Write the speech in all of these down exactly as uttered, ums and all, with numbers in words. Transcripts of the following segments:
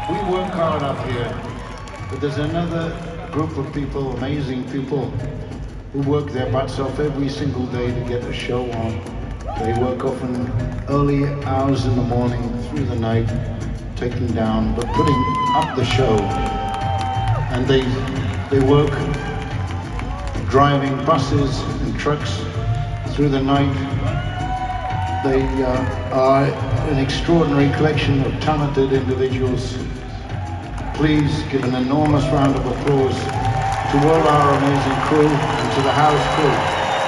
We work hard up here, but there's another group of people, amazing people, who work their butts off every single day to get the show on. They work often early hours in the morning, through the night, taking down, but putting up the show. And they, they work driving buses and trucks through the night. They uh, are an extraordinary collection of talented individuals. Please give an enormous round of applause to all our amazing crew and to the house crew.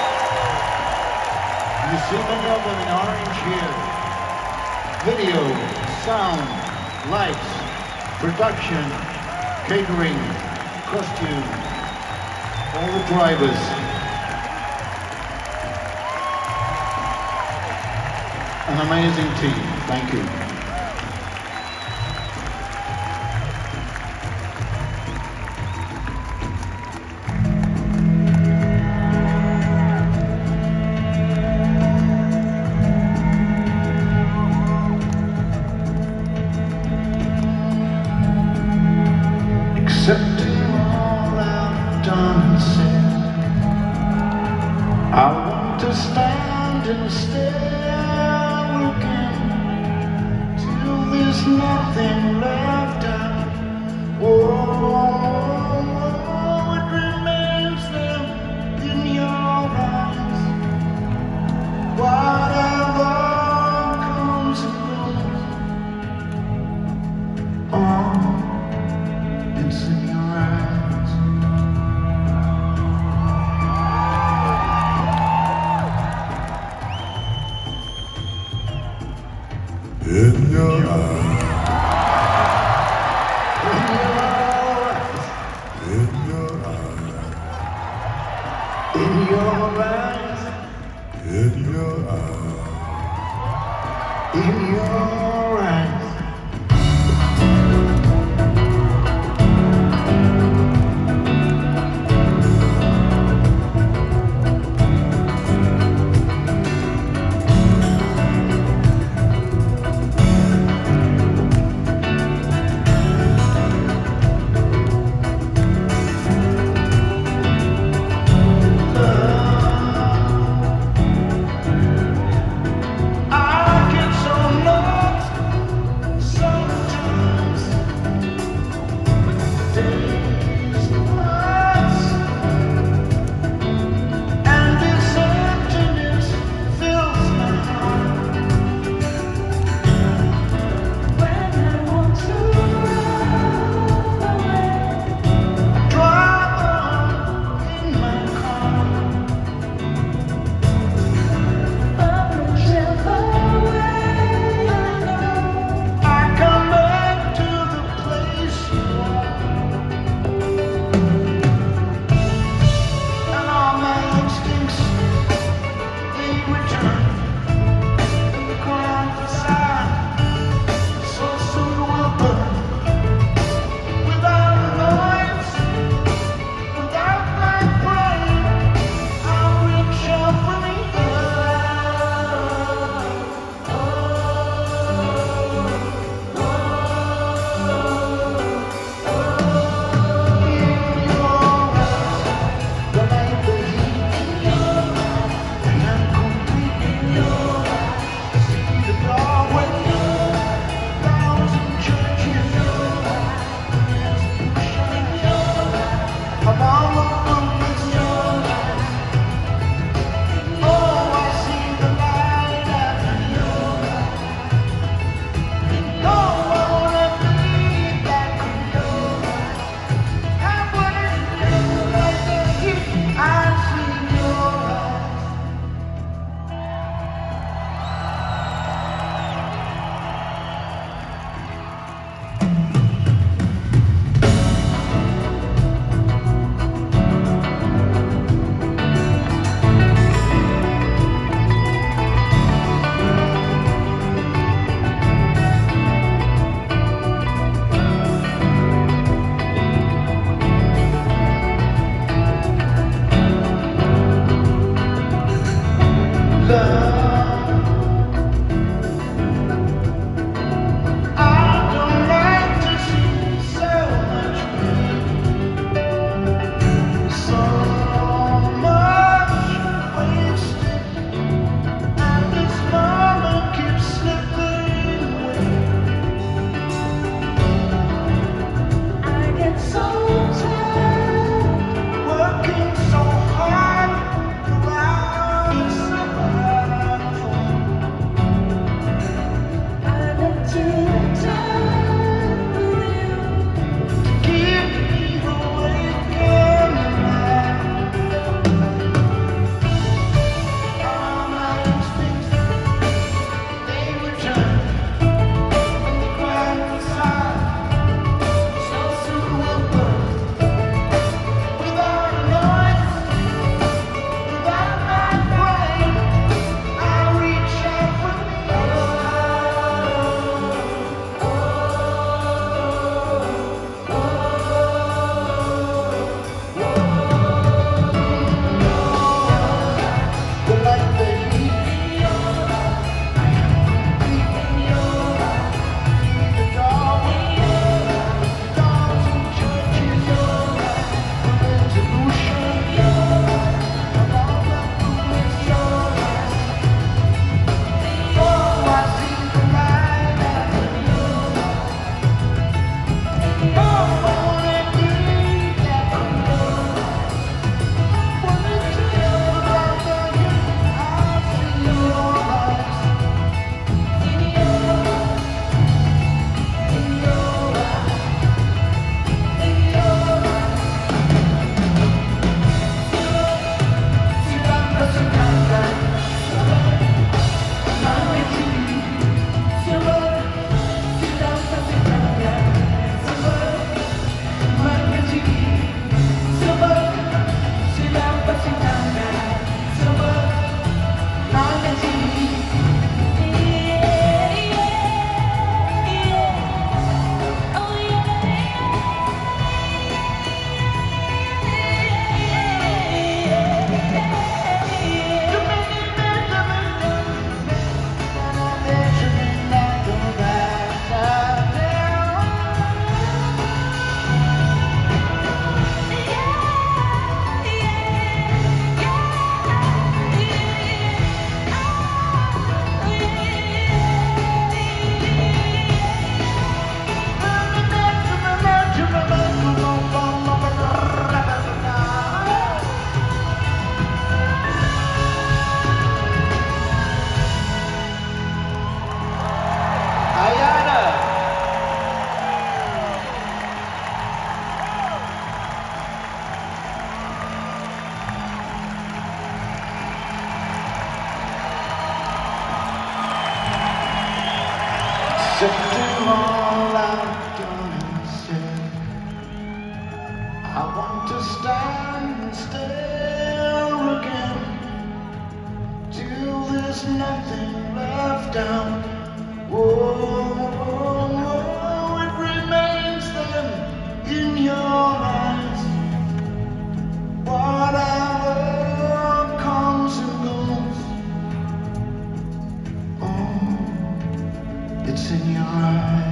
You see many of them in orange here. Video, sound, lights, production, catering, costume, all the drivers. An amazing team. Thank you. Accepting all I've done and said, I want to stand and stare, looking till there's nothing left out. Oh, oh, it remains there in your eyes. Whatever comes and goes, oh, it's in your eyes. In your eyes. In your eyes. In your eyes. In your eyes. In your eyes. Accepting all I've done and said, I want to stand and stare again till there's nothing left out. Whoa, whoa, whoa, it remains then in your eyes. Whatever comes and goes, oh, it's in your eyes.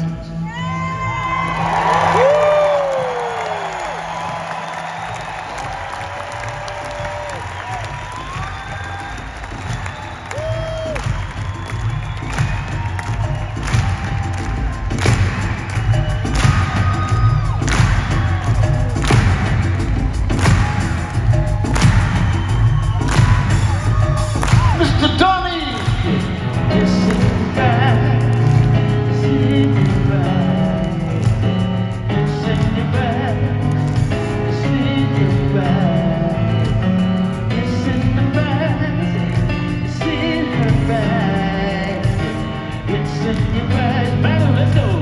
Mister Tony! It's in your eyes, it's in your eyes, it's in your eyes, it's in your eyes, it's in your eyes, it's in your eyes, it's in your eyes. Battle, let's go!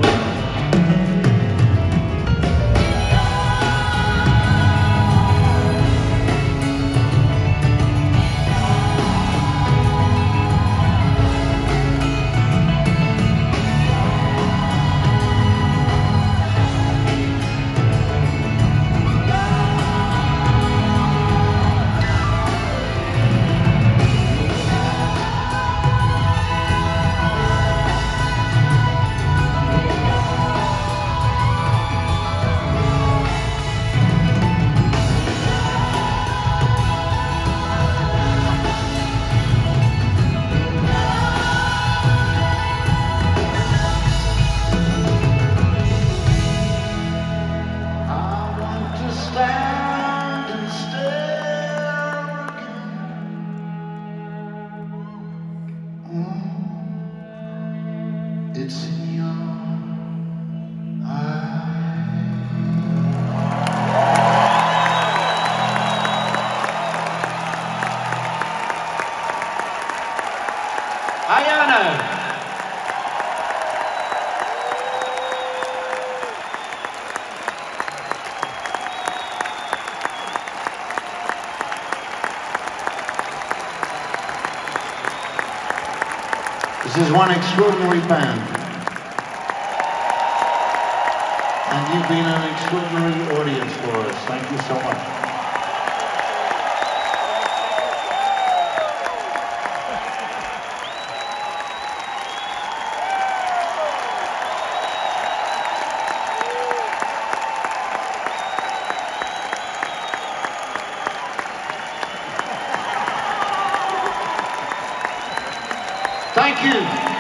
Stand and stare again. Oh, it's in your eyes. Ayanna! This is one extraordinary band, and you've been an extraordinary audience for us. Thank you so much. Thank you.